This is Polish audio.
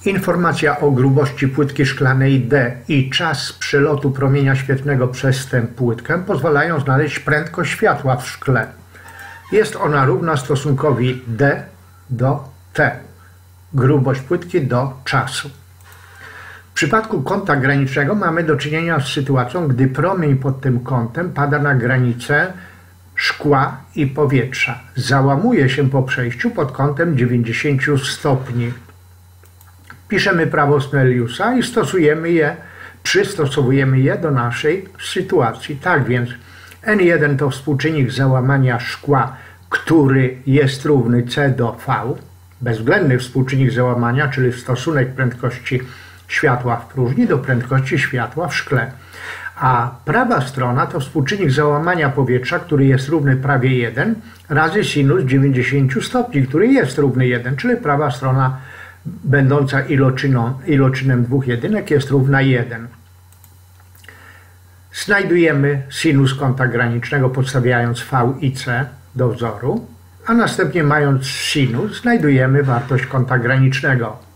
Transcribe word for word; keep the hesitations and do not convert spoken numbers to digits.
Informacja o grubości płytki szklanej D i czas przelotu promienia świetlnego przez tę płytkę pozwalają znaleźć prędkość światła w szkle. Jest ona równa stosunkowi D do T, grubość płytki do czasu. W przypadku kąta granicznego mamy do czynienia z sytuacją, gdy promień pod tym kątem pada na granicę szkła i powietrza. Załamuje się po przejściu pod kątem dziewięćdziesiąt stopni. Piszemy prawo Snelliusa i stosujemy je, przystosowujemy je do naszej sytuacji. Tak więc N jeden to współczynnik załamania szkła, który jest równy C do V, bezwzględny współczynnik załamania, czyli stosunek prędkości światła w próżni do prędkości światła w szkle. A prawa strona to współczynnik załamania powietrza, który jest równy prawie jeden, razy sinus dziewięćdziesiąt stopni, który jest równy jeden, czyli prawa strona będąca iloczyną, iloczynem dwóch jedynek jest równa jeden. Znajdujemy sinus kąta granicznego, podstawiając V i C do wzoru, a następnie mając sinus znajdujemy wartość kąta granicznego.